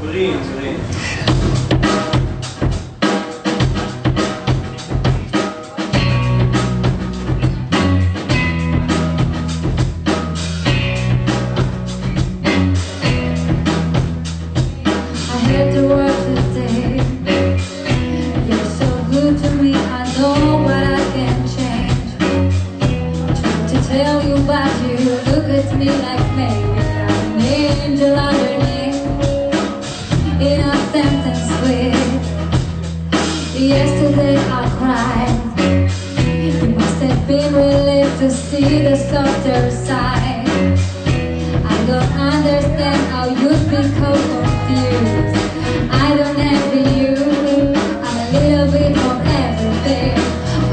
Sorridi. Tell you about you, look at me like maybe I'm an angel underneath, innocent and sweet. Yesterday I cried, you must have been relieved to see the softer side. I don't understand how you'd be so confused. I don't envy you, I'm a little bit of everything.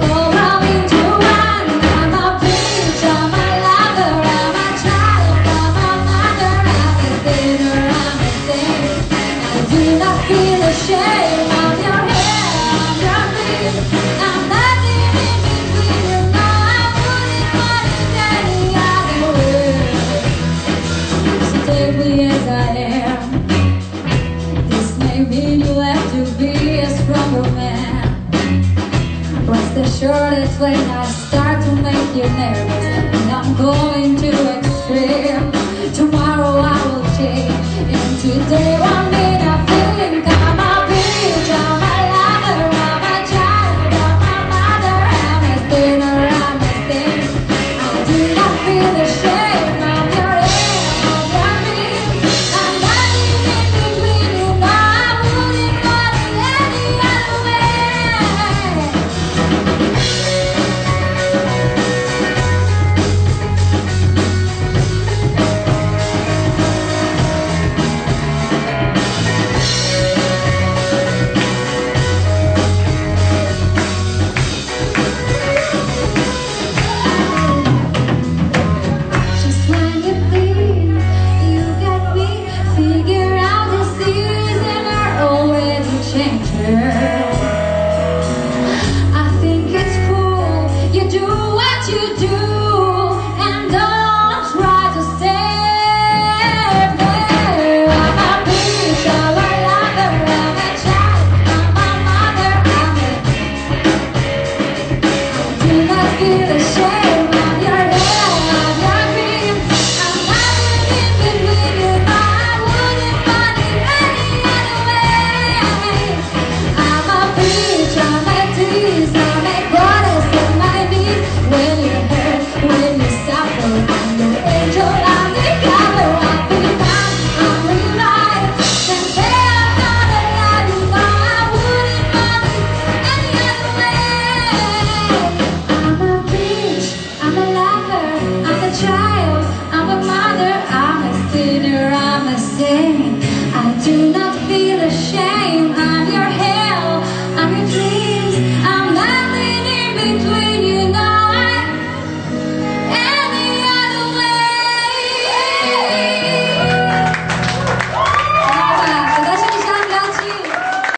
As I am, this may mean you have to be a stronger man. What's the shortest when I start to make you nervous? And I'm going to extreme. Tomorrow I will change, and today